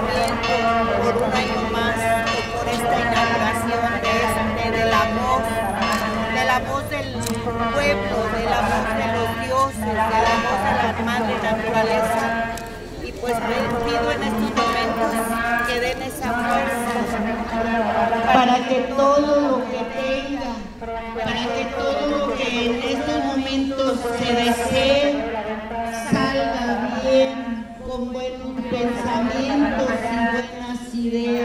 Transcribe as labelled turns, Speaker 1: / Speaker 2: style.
Speaker 1: agradecimiento por un año más, por esta inauguración de la voz del pueblo, de la voz de los dioses, de la voz de la madre naturaleza. Y pues me pido en estos momentos que den esa fuerza para que todo lo que tenga, para que todo lo que en estos momentos se desee salga bien, con buenos pensamientos y buenas ideas.